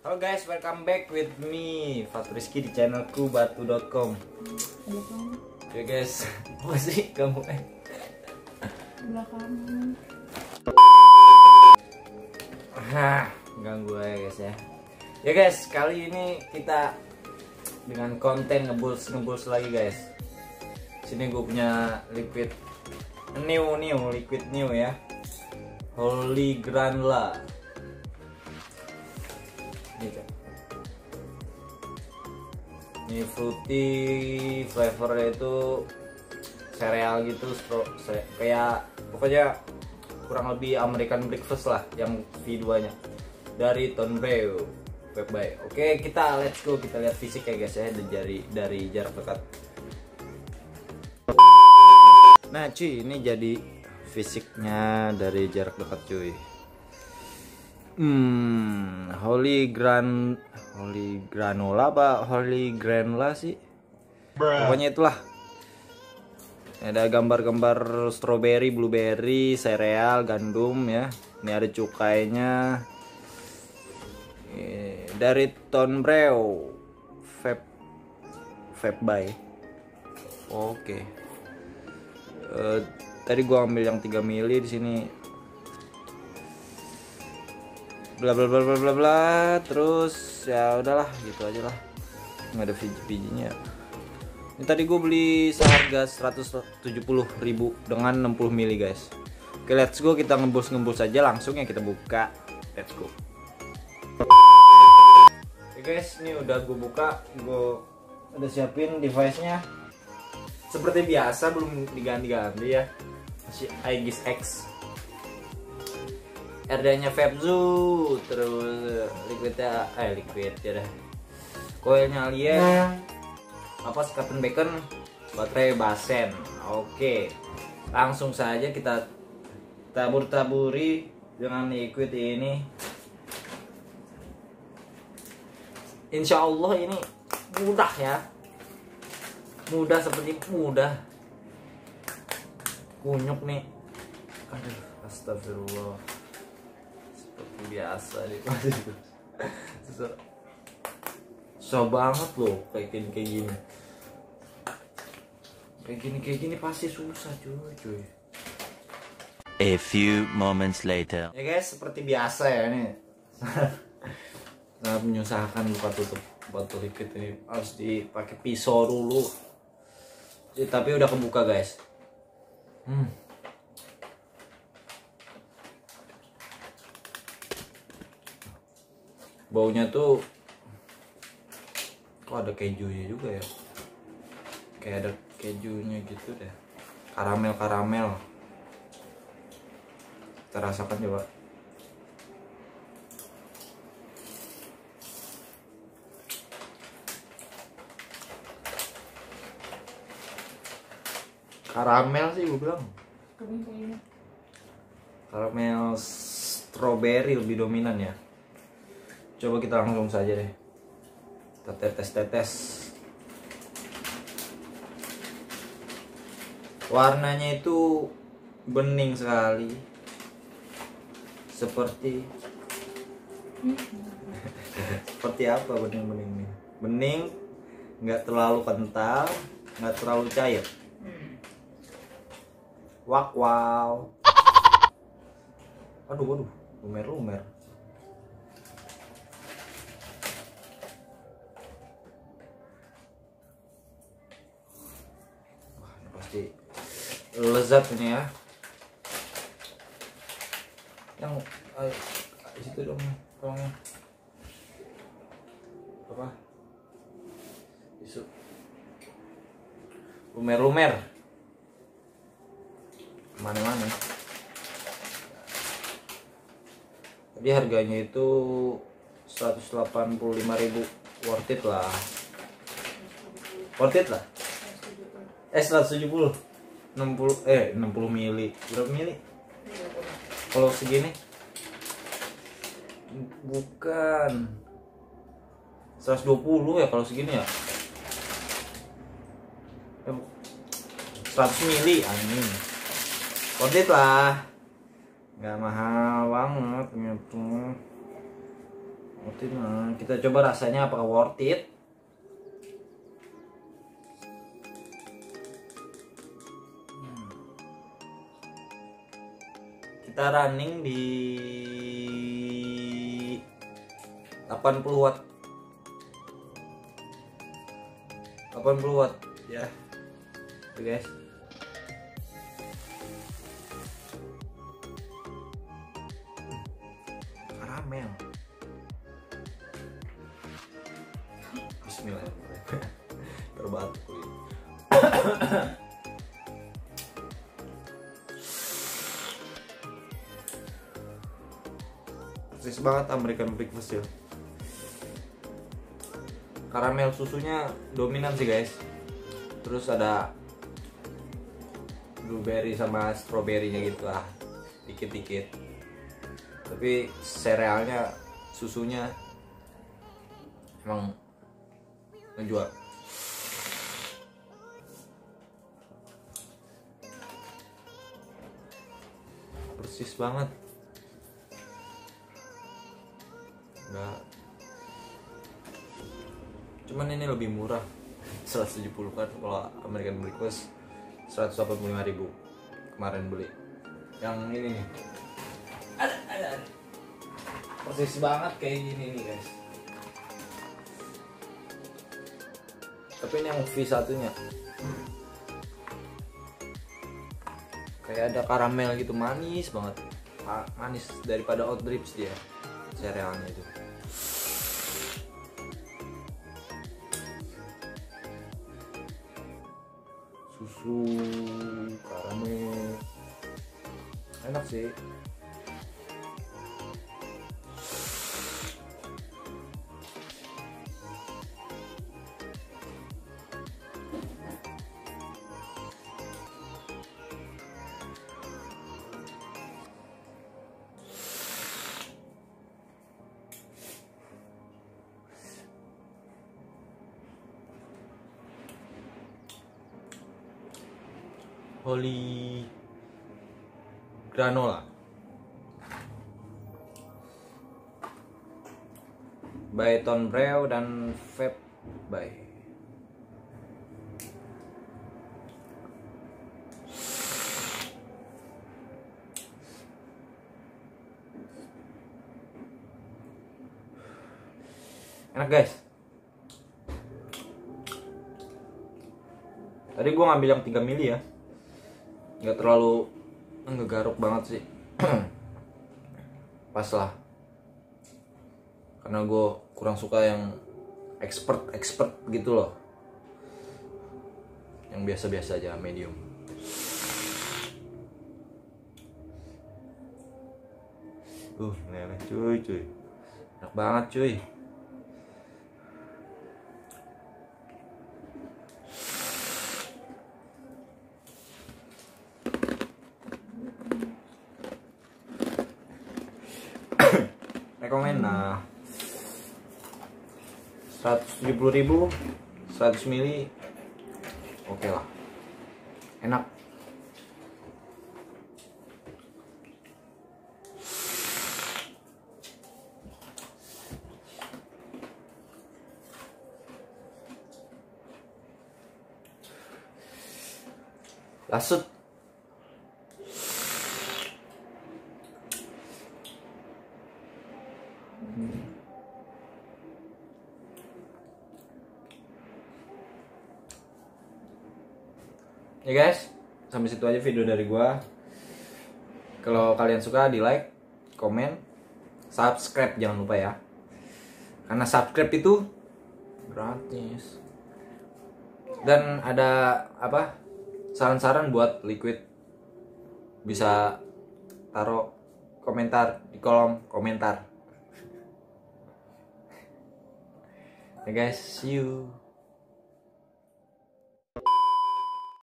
Halo guys, welcome back with me Fatriski di channelku batu.com. Oke guys, apa sih kamu belakang? Ganggu aja guys ya. Ya guys, kali ini kita dengan konten ngebuls lagi guys. Sini gue punya liquid new ya. Holy Granula. Ini fruity flavornya itu sereal gitu, kayak pokoknya kurang lebih American breakfast lah yang V2 nya dari Thornbrew Webby. Oke, kita let's go, kita lihat fisik ya guys ya dari jarak dekat. Nah cuy, ini jadi fisiknya dari jarak dekat cuy. Holy Granula apa Holy Granula sih? Pokoknya itulah. Ada gambar-gambar strawberry, blueberry, sereal, gandum ya. Ini ada cukainya. Dari Thornbrew Webby. Oke. Tadi gua ambil yang 3 mili di sini. Bla bla bla bla bla bla, terus ya udahlah gitu aja lah, nggak ada biji-bijinya. Ini tadi gue beli seharga 170.000 dengan 60 mili guys. Oke, let's go, kita ngebus aja langsung ya, kita buka, let's go. Oke guys, ini udah gue buka, gue udah siapin device nya seperti biasa, belum diganti-ganti ya, masih Aegis X. RD-nya Febzu, terus liquidnya liquid ya dah. Koilnya Alien, apa Captain Bacon, baterai Basen. Oke, langsung saja kita taburi dengan liquid ini. Insya Allah ini mudah ya, mudah seperti mudah. Kunyuk nih, aduh, astagfirullah. Biasa deh susah banget loh kayak gini pasti susah cuy. A few moments later. Ya guys, seperti biasa ya nih. Sangat menyusahkan buka tutup botol liquid ini, harus dipakai pisau dulu. Tapi udah kebuka guys. Baunya tuh kok ada kejunya juga ya, kayak ada kejunya gitu deh, karamel. Kita rasakan coba. Karamel sih gue bilang, karamel strawberry lebih dominan ya. Coba kita langsung saja deh, kita tetes. Warnanya itu bening sekali, seperti apa bening nih? Bening, nggak terlalu kental, nggak terlalu cair. Wow. Aduh, lumer. Lezat ini ya. Yang di situ dong tolongnya. Apa? Isu. Lumer. Mana? Tapi harganya itu 185.000, worth it lah. 170. 60 mili. Berapa mili? Kalau segini? Bukan. 120 ya kalau segini ya. 100 mili anjing. Worth it lah. Nggak mahal banget gitu. Worth it mah. Kita coba rasanya apakah worth it. Kita running di 80 watt. 80 watt ya. Oke guys. Karamel. Bismillahirrahmanirrahim. Terbatuk. Persis banget American breakfast ya. Karamel susunya dominan sih guys. Terus ada blueberry sama strawberry-nya gitu lah, dikit-dikit. Tapi serealnya, susunya emang menjual. Persis banget. Enggak. Cuman ini lebih murah. 170 kan kalau American breakfast 185.000 kemarin beli. Yang ini nih. Ada. Persis banget kayak gini nih guys. Tapi ini yang V1-nya. Kayak ada karamel gitu, manis banget. Manis daripada Oat Drips dia. Serealnya itu. Susu karamel enak sih. Holy granola by Thom Browne dan Vape by enak guys. Tadi gua ngambil yang 3 mili ya, nggak terlalu ngegaruk banget sih. Pas lah, karena gue kurang suka yang expert gitu loh, yang biasa-biasa aja, medium. Meleleh cuy, enak banget cuy. Rekomen. Nah, 170.000 100 mili oke lah, enak. Lasut. Ya guys, sampai situ aja video dari gua. Kalau kalian suka, di like, komen, subscribe jangan lupa ya. Karena subscribe itu gratis. Dan ada apa? Saran-saran buat liquid, bisa taruh komentar di kolom komentar. Ya guys, see you.